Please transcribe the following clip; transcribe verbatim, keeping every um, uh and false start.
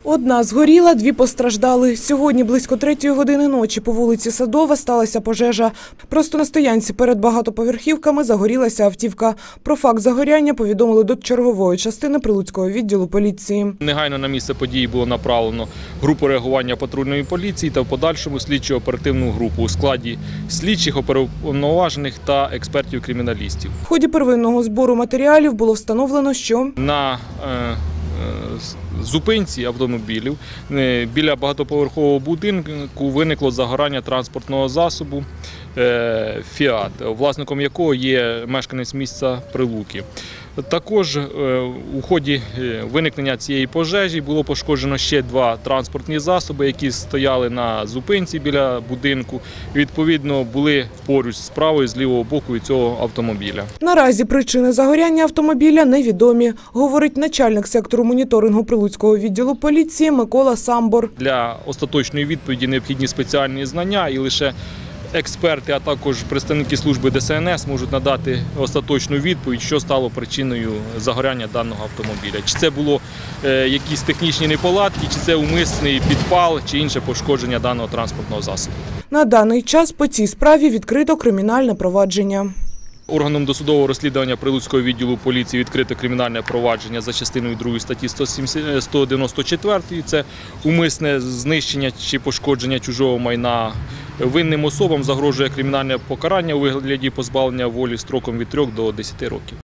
Одна згоріла, дві постраждали. Сьогодні близько третьої години ночі по вулиці Садова сталася пожежа. Просто на стоянці перед багатоповерхівками загорілася автівка. Про факт загоряння повідомили до чергової частини Прилуцького відділу поліції. Негайно на місце події було направлено групу реагування патрульної поліції та в подальшому слідчо-оперативну групу у складі слідчих, уповноважених та експертів-криміналістів. В ході первинного збору матеріалів було встановлено, що на е, зупинці автомобілів біля багатоповерхового будинку виникло загорання транспортного засобу «Фіат», власником якого є мешканець міста Прилуки. Також у ході виникнення цієї пожежі було пошкоджено ще два транспортні засоби, які стояли на зупинці біля будинку. Відповідно, були поруч з правого і з лівого боку від цього автомобіля. Наразі причини загоряння автомобіля невідомі, говорить начальник сектору моніторингу Прилуцького відділу поліції Микола Самбор. Для остаточної відповіді необхідні спеціальні знання і лише експерти, а також представники служби Де Се Ен Ес можуть надати остаточну відповідь, що стало причиною загоряння даного автомобіля. Чи це було е, якісь технічні неполадки, чи це умисний підпал, чи інше пошкодження даного транспортного засобу. На даний час по цій справі відкрито кримінальне провадження. Органом досудового розслідування Прилуцького відділу поліції відкрито кримінальне провадження за частиною другої статті сто дев'яносто чотири. Це умисне знищення чи пошкодження чужого майна. Винним особам загрожує кримінальне покарання у вигляді позбавлення волі строком від трьох до десяти років.